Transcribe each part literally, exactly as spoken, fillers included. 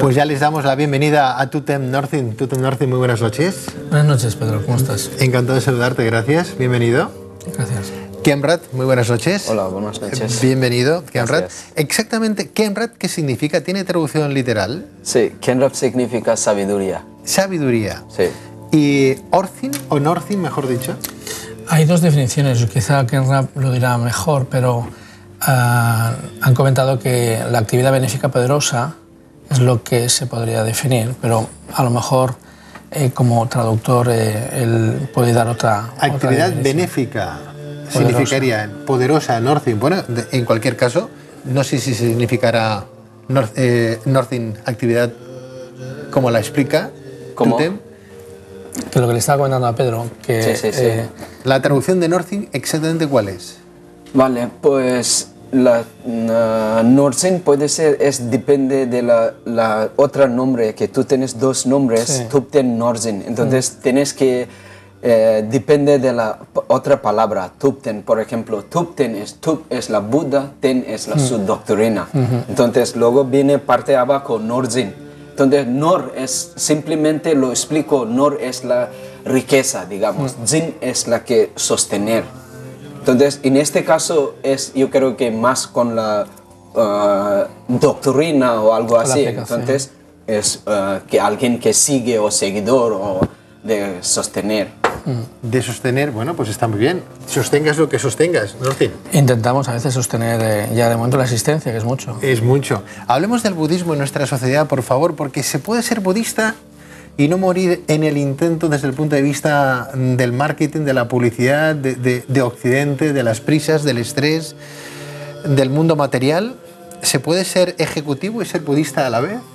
Pues ya les damos la bienvenida a Tutem Northing. Tutem Northing, muy buenas noches. Buenas noches, Pedro, ¿cómo estás? Encantado de saludarte, gracias. Bienvenido. Gracias. Kemrat, muy buenas noches. Hola, buenas noches. Bienvenido, Kemrat. Gracias. Exactamente, Kemrat, ¿qué significa? ¿Tiene traducción literal? Sí, Kemrat significa sabiduría. Sabiduría. Sí. ¿Y Orthin o Northin, mejor dicho? Hay dos definiciones, quizá Kemrat lo dirá mejor, pero uh, han comentado que la actividad benéfica poderosa es lo que se podría definir, pero a lo mejor eh, como traductor eh, él puede dar otra actividad otra benéfica poderosa. Significaría poderosa, Northin. Bueno, de, en cualquier caso, no sé si significará North, eh, Northin actividad como la explica. ¿Cómo? Tutem. Que lo que le estaba comentando a Pedro, que Sí, sí, sí. Eh, La traducción de Northin, ¿exactamente cuál es? Vale, pues la uh, Northin puede ser, es depende de la, la otra nombre, que tú tienes dos nombres, Sí. Tupten, Northin. Entonces Mm. tienes que, eh, depende de la p- otra palabra, Tupten. Por ejemplo, Tupten es, Tup es la Buda, Ten es la Mm. su doctrina. Mm-hmm. Entonces luego viene parte abajo, Northin. Entonces, Nor es, simplemente lo explico, Nor es la riqueza, digamos. Mm. Zin es la que sostener. Entonces, en este caso, es, yo creo que más con la uh, doctrina o algo Con la así. aplicación. Entonces, es uh, que alguien que sigue o seguidor o de sostener. De sostener, bueno, pues está muy bien. Sostengas lo que sostengas, Northin. intentamos a veces sostener eh, ya de momento la existencia, que es mucho. Es mucho. Hablemos del budismo en nuestra sociedad, por favor, porque se puede ser budista y no morir en el intento desde el punto de vista del marketing, de la publicidad, de, de, de Occidente, de las prisas, del estrés, del mundo material. ¿Se puede ser ejecutivo y ser budista a la vez?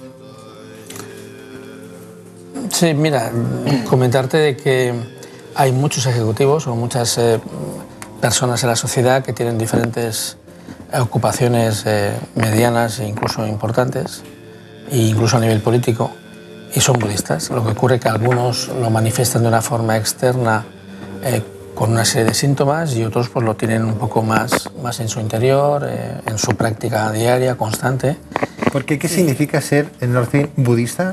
Sí, mira, comentarte de que hay muchos ejecutivos o muchas eh, personas en la sociedad que tienen diferentes ocupaciones eh, medianas e incluso importantes, e incluso a nivel político, y son budistas. Lo que ocurre es que algunos lo manifiestan de una forma externa eh, con una serie de síntomas y otros pues, lo tienen un poco más, más en su interior, eh, en su práctica diaria, constante. Porque, ¿qué significa ser, en Northin, budista?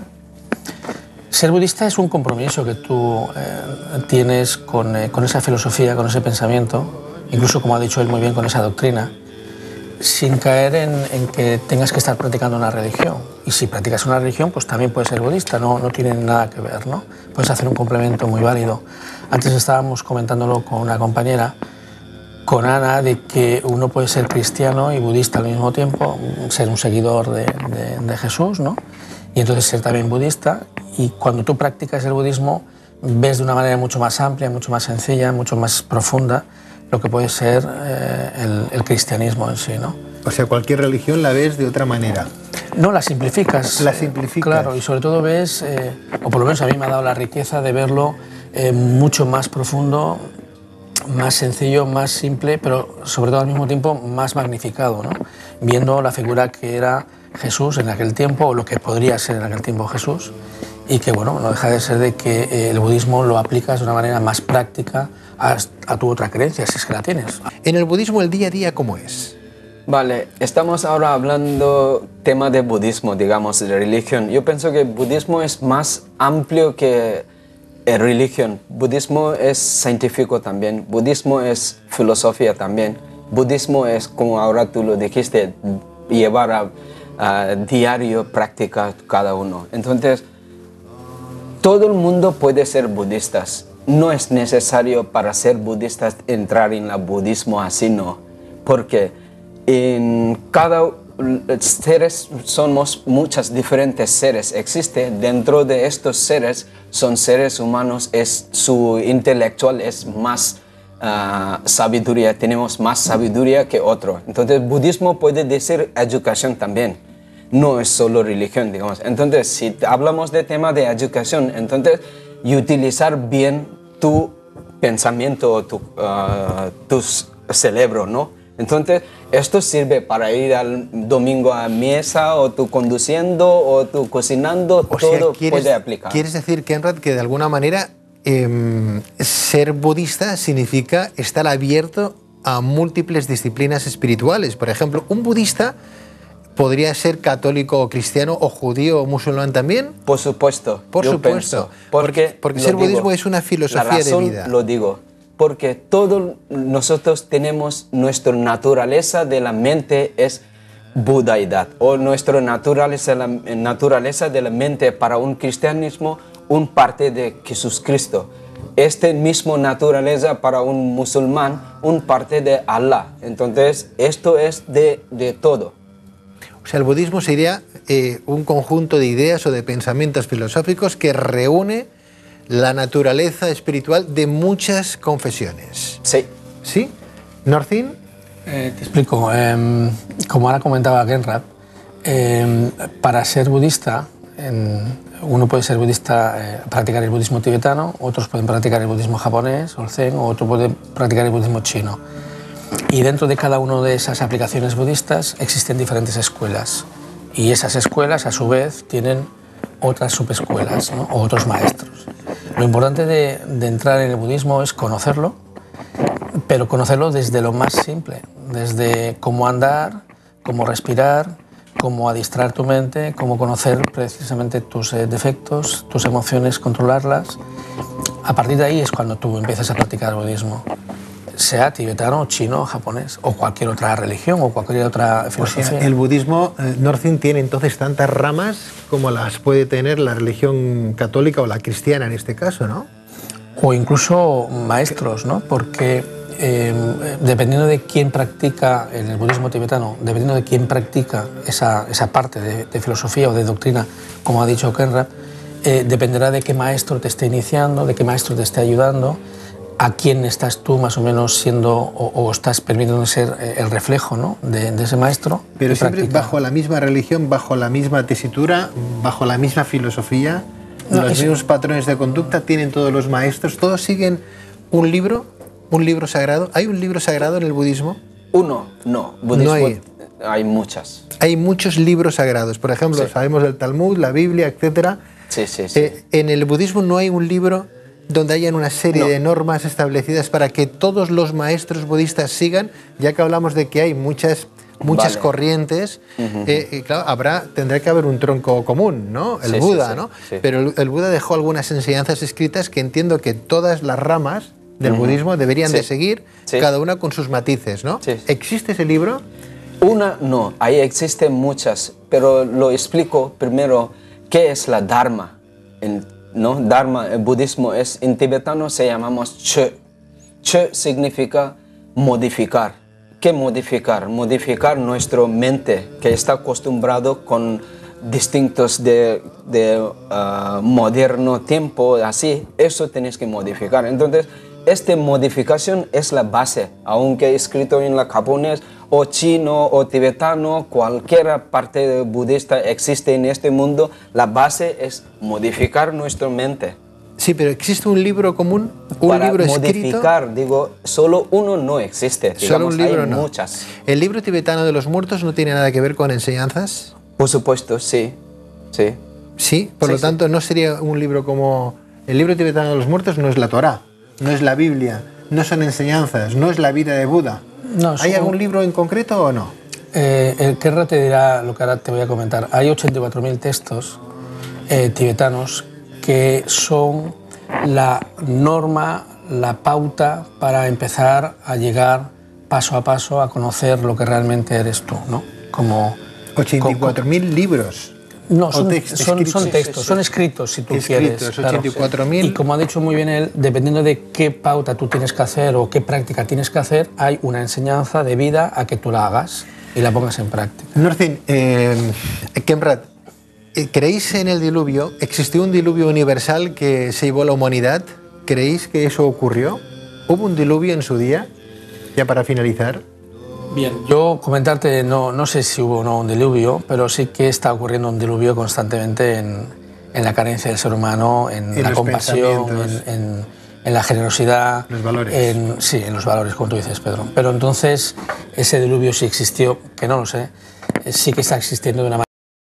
Ser budista es un compromiso que tú eh, tienes con, eh, con esa filosofía, con ese pensamiento, incluso, como ha dicho él muy bien, con esa doctrina, sin caer en, en que tengas que estar practicando una religión. Y si practicas una religión, pues también puedes ser budista, no, no tiene nada que ver, ¿no? Puedes hacer un complemento muy válido. Antes estábamos comentándolo con una compañera, con Ana, de que uno puede ser cristiano y budista al mismo tiempo, ser un seguidor de, de, de Jesús, ¿no? Y entonces ser también budista. Y cuando tú practicas el budismo, ves de una manera mucho más amplia, mucho más sencilla, mucho más profunda lo que puede ser eh, el, el cristianismo en sí, ¿no? O sea, cualquier religión la ves de otra manera. No, la simplificas. La simplificas. Claro, y sobre todo ves, eh, o por lo menos a mí me ha dado la riqueza de verlo eh, mucho más profundo, más sencillo, más simple, pero sobre todo al mismo tiempo más magnificado, ¿no? Viendo la figura que era Jesús en aquel tiempo, o lo que podría ser en aquel tiempo Jesús, y que bueno, no deja de ser de que eh, el budismo lo aplicas de una manera más práctica a, a tu otra creencia, si es que la tienes. En el budismo, el día a día, ¿cómo es? Vale, estamos ahora hablando tema de budismo, digamos, de religión. Yo pienso que el budismo es más amplio que eh, religión. Budismo es científico también, budismo es filosofía también. Budismo es, como ahora tú lo dijiste, llevar a, a diario práctica cada uno. Entonces, todo el mundo puede ser budistas. No es necesario para ser budistas entrar en el budismo así, no. Porque en cada seres somos muchos diferentes seres. Existe dentro de estos seres, son seres humanos, es, su intelectual es más uh, sabiduría, tenemos más sabiduría que otro. Entonces, budismo puede decir educación también. No es solo religión, digamos. Entonces, si hablamos de tema de educación, entonces, y utilizar bien tu pensamiento, tu, uh, tu cerebro, ¿no? Entonces, esto sirve para ir al domingo a misa, o tú conduciendo, o tú cocinando, O todo sea, ¿quieres, puede aplicar. ¿Quieres decir, Kemrat, que de alguna manera eh, ser budista significa estar abierto a múltiples disciplinas espirituales? Por ejemplo, un budista ¿podría ser católico o cristiano o judío o musulmán también? Por supuesto. Por yo supuesto. Pienso, porque porque, porque ser digo, budismo es una filosofía la razón de vida. Lo digo. Porque todos nosotros tenemos nuestra naturaleza de la mente es budaidad, o nuestra naturaleza, la naturaleza de la mente para un cristianismo, un parte de Jesucristo. Este mismo naturaleza para un musulmán, un parte de Allah. Entonces, esto es de, de todo. O sea, el budismo sería eh, un conjunto de ideas o de pensamientos filosóficos que reúne la naturaleza espiritual de muchas confesiones. Sí. ¿Sí? ¿Northin? Eh, te explico. Eh, como ahora comentaba Genrab, eh, para ser budista, en, uno puede ser budista, eh, practicar el budismo tibetano, otros pueden practicar el budismo japonés o el zen, o otro puede practicar el budismo chino. Y dentro de cada una de esas aplicaciones budistas existen diferentes escuelas. Y esas escuelas, a su vez, tienen otras subescuelas, ¿no? O otros maestros. Lo importante de, de entrar en el budismo es conocerlo, pero conocerlo desde lo más simple, desde cómo andar, cómo respirar, cómo adiestrar tu mente, cómo conocer precisamente tus eh, defectos, tus emociones, controlarlas. A partir de ahí es cuando tú empiezas a practicar el budismo, sea tibetano, chino, japonés, o cualquier otra religión o cualquier otra filosofía. O sea, el budismo, eh, Northin, tiene entonces tantas ramas como las puede tener la religión católica o la cristiana en este caso, ¿no? O incluso maestros, ¿no? Porque eh, dependiendo de quién practica en el budismo tibetano, dependiendo de quién practica esa, esa parte de, de filosofía o de doctrina, como ha dicho Genrab, eh, dependerá de qué maestro te esté iniciando, de qué maestro te esté ayudando, a quién estás tú más o menos siendo o, o estás permitiendo ser el reflejo, ¿no? de, de ese maestro. Pero siempre practica. Bajo la misma religión, bajo la misma tesitura, bajo la misma filosofía, no, los es... mismos patrones de conducta tienen todos los maestros, todos siguen un libro, un libro sagrado. ¿Hay un libro sagrado en el budismo? Uno, no. Budismo, no hay. Hay muchas. Hay muchos libros sagrados. Por ejemplo, sí. sabemos del Talmud, la Biblia, etcétera. Sí, sí, sí. Eh, en el budismo no hay un libro donde hayan una serie no. de normas establecidas para que todos los maestros budistas sigan, ya que hablamos de que hay muchas, muchas vale. corrientes, uh-huh. eh, y claro, habrá, tendrá que haber un tronco común, ¿no? El sí, Buda, sí, sí, ¿no? Sí. Pero el, el Buda dejó algunas enseñanzas escritas que entiendo que todas las ramas del uh-huh. budismo deberían sí. de seguir, sí. cada una con sus matices, ¿no? Sí. ¿Existe ese libro? Una no, ahí existen muchas, pero lo explico primero, ¿qué es la Dharma? En, ¿no? Dharma, el budismo es, en tibetano se llamamos Che. Che significa modificar. ¿Qué modificar? Modificar nuestra mente, que está acostumbrado con distintos de, de uh, moderno tiempo, así, eso tienes que modificar. Entonces, esta modificación es la base, aunque escrito en la japonés o chino o tibetano, cualquier parte budista existe en este mundo, la base es modificar nuestra mente. Sí, pero ¿existe un libro común? ¿Un Para libro modificar, escrito? digo, solo uno no existe, digamos, solo un libro hay no. muchas. ¿El libro tibetano de los muertos no tiene nada que ver con enseñanzas? Por supuesto, sí, sí. Sí, por sí, lo tanto, sí. no sería un libro como... El libro tibetano de los muertos no es la Torá, no es la Biblia, no son enseñanzas, no es la vida de Buda. No, ¿Hay son... algún libro en concreto o no? Eh, el Kerra te dirá lo que ahora te voy a comentar. Hay ochenta y cuatro mil textos eh, tibetanos que son la norma, la pauta para empezar a llegar paso a paso a conocer lo que realmente eres tú, ¿no? Como ochenta y cuatro mil libros. No, son, text, son, escritos, son textos, sí, sí. son escritos si tú escritos, quieres. ochenta y cuatro mil. Claro. Y como ha dicho muy bien él, dependiendo de qué pauta tú tienes que hacer o qué práctica tienes que hacer, hay una enseñanza de vida a que tú la hagas y la pongas en práctica. Northin, eh, Genrab, ¿creéis en el diluvio? ¿Existió un diluvio universal que se llevó a la humanidad? ¿Creéis que eso ocurrió? ¿Hubo un diluvio en su día? Ya para finalizar. Bien, yo comentarte, no, no sé si hubo o no un diluvio, pero sí que está ocurriendo un diluvio constantemente en, en la carencia del ser humano, en, en la compasión, en, en, en la generosidad. Los valores. En, sí, en los valores, como tú dices, Pedro. Pero entonces, ese diluvio sí existió, que no lo sé, sí que está existiendo de una manera